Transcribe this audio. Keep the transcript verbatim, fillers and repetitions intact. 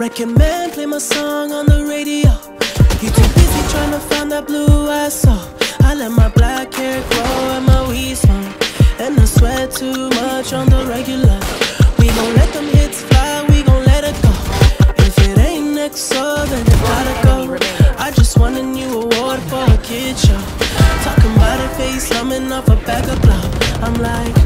Record man, play my song on the radio. You too busy trying to find that blue I saw. I let my black hair grow and my weed smoke, and I sweat too much on the regular. We gon' let them hits fly, we gon' let it go. If it ain't next, so then it gotta go. I just won a new award for a kid show. Talking about a face, slumming off a bag of blow. I'm like,